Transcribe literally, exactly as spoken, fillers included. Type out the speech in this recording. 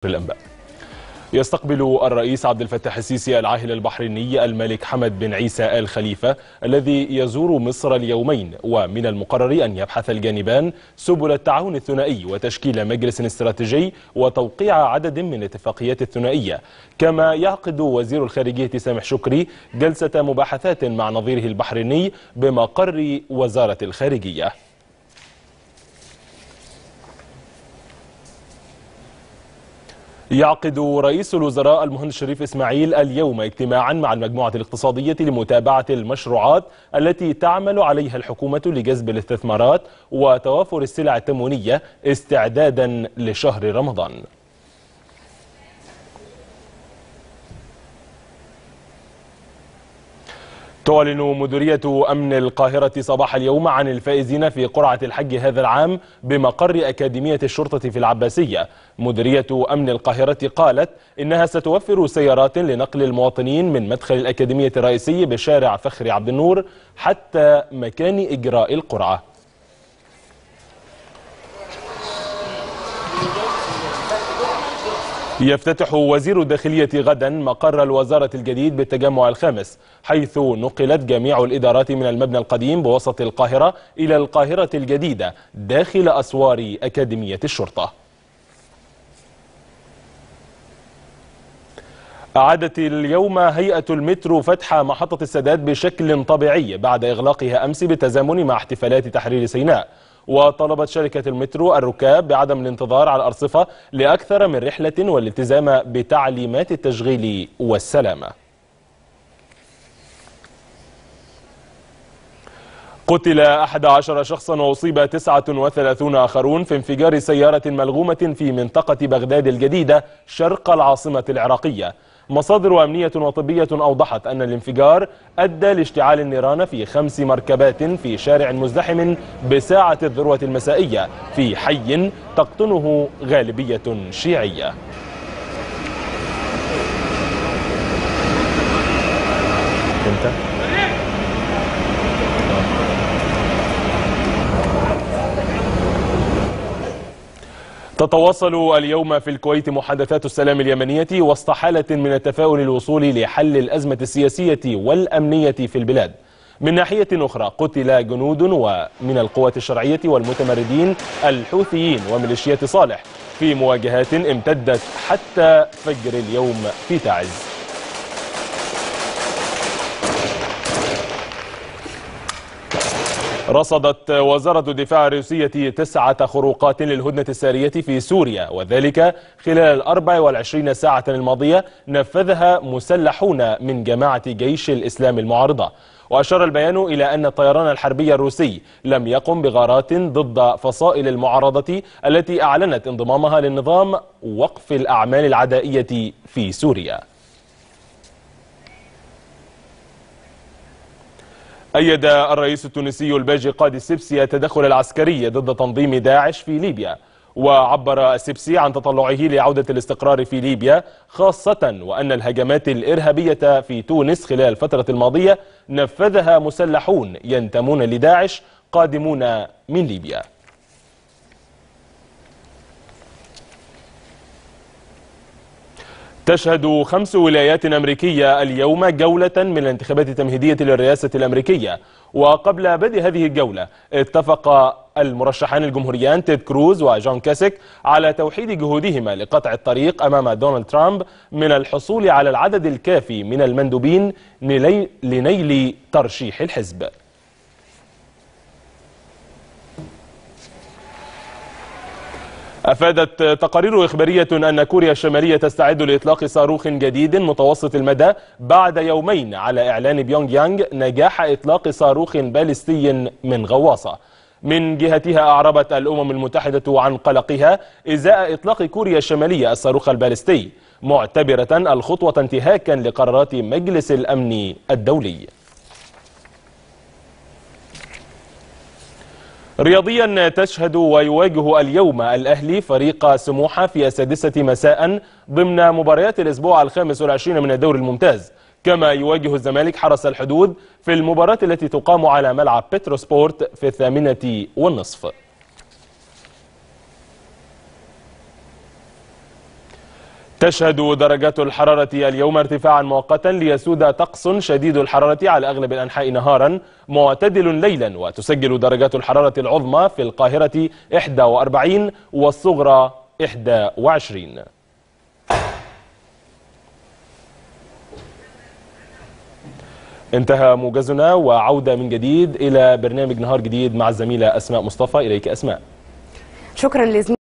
الأنباء. يستقبل الرئيس عبد الفتاح السيسي العاهل البحريني الملك حمد بن عيسى آل خليفة الذي يزور مصر اليومين، ومن المقرر أن يبحث الجانبان سبل التعاون الثنائي وتشكيل مجلس استراتيجي وتوقيع عدد من الاتفاقيات الثنائية. كما يعقد وزير الخارجية سامح شكري جلسة مباحثات مع نظيره البحريني بمقر وزارة الخارجية. يعقد رئيس الوزراء المهندس شريف إسماعيل اليوم اجتماعا مع المجموعة الاقتصادية لمتابعة المشروعات التي تعمل عليها الحكومة لجذب الاستثمارات وتوافر السلع التموينية استعدادا لشهر رمضان. تعلن مديرية أمن القاهرة صباح اليوم عن الفائزين في قرعة الحج هذا العام بمقر أكاديمية الشرطة في العباسية. مديرية أمن القاهرة قالت إنها ستوفر سيارات لنقل المواطنين من مدخل الأكاديمية الرئيسي بشارع فخري عبد النور حتى مكان إجراء القرعة. يفتتح وزير الداخلية غدا مقر الوزارة الجديد بالتجمع الخامس، حيث نقلت جميع الإدارات من المبنى القديم بوسط القاهرة إلى القاهرة الجديدة داخل أسوار أكاديمية الشرطة. أعادت اليوم هيئة المترو فتح محطة السادات بشكل طبيعي بعد إغلاقها أمس بالتزامن مع احتفالات تحرير سيناء. وطلبت شركة المترو الركاب بعدم الانتظار على الأرصفة لأكثر من رحلة والالتزام بتعليمات التشغيل والسلامة. قتل أحد عشر شخصا وأصيب تسعة وثلاثين آخرون في انفجار سيارة ملغومة في منطقة بغداد الجديدة شرق العاصمة العراقية. مصادر أمنية وطبية أوضحت أن الانفجار أدى لاشتعال النيران في خمس مركبات في شارع مزدحم بساعة الذروة المسائية في حي تقطنه غالبية شيعية. انت تتواصل اليوم في الكويت محادثات السلام اليمنية وسط حالة من التفاؤل الوصول لحل الأزمة السياسية والأمنية في البلاد. من ناحية أخرى قتل جنود ومن القوات الشرعية والمتمردين الحوثيين وميليشيات صالح في مواجهات امتدت حتى فجر اليوم في تعز. رصدت وزارة الدفاع الروسية تسعة خروقات للهدنة السارية في سوريا، وذلك خلال الأربع والعشرين ساعة الماضية نفذها مسلحون من جماعة جيش الإسلام المعارضة. وأشار البيان إلى أن الطيران الحربي الروسي لم يقم بغارات ضد فصائل المعارضة التي أعلنت انضمامها للنظام وقف الأعمال العدائية في سوريا. أيد الرئيس التونسي الباجي قاضي السبسي التدخل العسكري ضد تنظيم داعش في ليبيا. وعبر السبسي عن تطلعه لعودة الاستقرار في ليبيا، خاصة وأن الهجمات الإرهابية في تونس خلال الفترة الماضية نفذها مسلحون ينتمون لداعش قادمون من ليبيا. تشهد خمس ولايات أمريكية اليوم جولة من الانتخابات التمهيدية للرئاسة الأمريكية. وقبل بدء هذه الجولة اتفق المرشحان الجمهوريان تيد كروز وجون كاسيك على توحيد جهودهما لقطع الطريق أمام دونالد ترامب من الحصول على العدد الكافي من المندوبين لنيل ترشيح الحزب. أفادت تقارير إخبارية أن كوريا الشمالية تستعد لإطلاق صاروخ جديد متوسط المدى بعد يومين على إعلان بيونغ يانغ نجاح إطلاق صاروخ باليستي من غواصة. من جهتها أعربت الأمم المتحدة عن قلقها إزاء إطلاق كوريا الشمالية الصاروخ الباليستي، معتبرة الخطوة انتهاكا لقرارات مجلس الأمن الدولي. رياضيا، تشهد ويواجه اليوم الأهلي فريق سموحة في السادسة مساء ضمن مباريات الأسبوع الخامس والعشرين من الدوري الممتاز. كما يواجه الزمالك حرس الحدود في المباراة التي تقام على ملعب بتروسبورت في الثامنة والنصف. تشهد درجات الحرارة اليوم ارتفاعا مؤقتا ليسود طقس شديد الحرارة على أغلب الأنحاء نهارا معتدل ليلا، وتسجل درجات الحرارة العظمى في القاهرة إحدى وأربعين والصغرى إحدى وعشرين. انتهى موجزنا، وعودة من جديد إلى برنامج نهار جديد مع الزميلة أسماء مصطفى. إليك أسماء. شكرا لزميلي